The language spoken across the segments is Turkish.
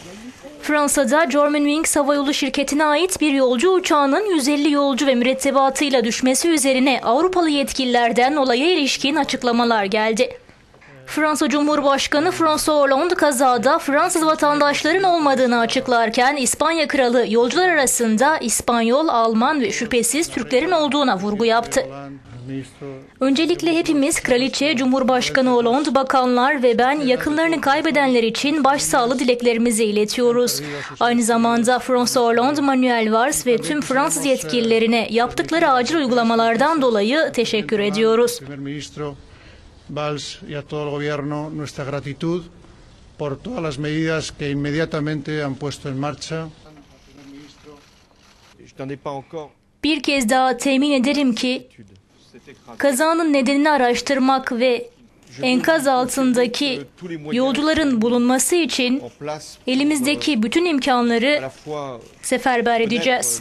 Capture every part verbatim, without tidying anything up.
Fransa'da Germanwings havayolu şirketine ait bir yolcu uçağının yüz elli yolcu ve mürettebatıyla düşmesi üzerine Avrupalı yetkililerden olaya ilişkin açıklamalar geldi. Fransa Cumhurbaşkanı François Hollande kazada Fransız vatandaşların olmadığını açıklarken İspanya Kralı yolcular arasında İspanyol, Alman ve şüphesiz Türklerin olduğuna vurgu yaptı. Öncelikle hepimiz Kraliçe, Cumhurbaşkanı Hollande, bakanlar ve ben yakınlarını kaybedenler için başsağlığı dileklerimizi iletiyoruz. Aynı zamanda François Hollande, Manuel Valls ve tüm Fransız yetkililerine yaptıkları acil uygulamalardan dolayı teşekkür ediyoruz. Valls y a todo el gobierno nuestra gratitud por todas las medidas que inmediatamente han puesto en marcha. Bir kez daha temin ederim ki kazanın nedenini araştırmak ve enkaz altındaki yolcuların bulunması için elimizdeki bütün imkanları seferber edeceğiz.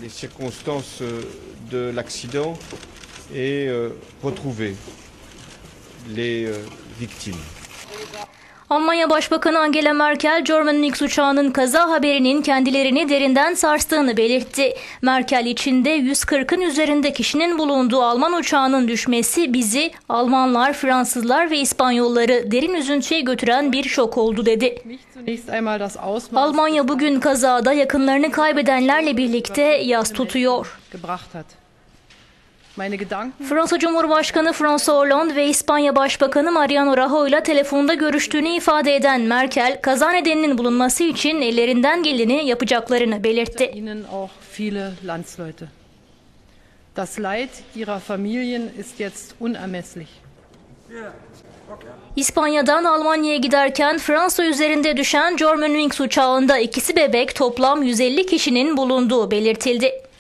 Almanya Başbakanı Angela Merkel, Germanwings uçağının kaza haberinin kendilerini derinden sarstığını belirtti. Merkel, içinde yüz kırkın üzerinde kişinin bulunduğu Alman uçağının düşmesi bizi, Almanlar, Fransızlar ve İspanyolları derin üzüntüye götüren bir şok oldu dedi. Almanya bugün kazada yakınlarını kaybedenlerle birlikte yas tutuyor. Fransa Cumhurbaşkanı François Hollande ve İspanya Başbakanı Mariano Rajoy ile telefonda görüştüğünü ifade eden Merkel, kaza nedeninin bulunması için ellerinden geleni yapacaklarını belirtti. İspanya'dan Almanya'ya giderken Fransa üzerinde düşen Germanwings uçağında ikisi bebek, toplam yüz elli kişinin bulunduğu belirtildi.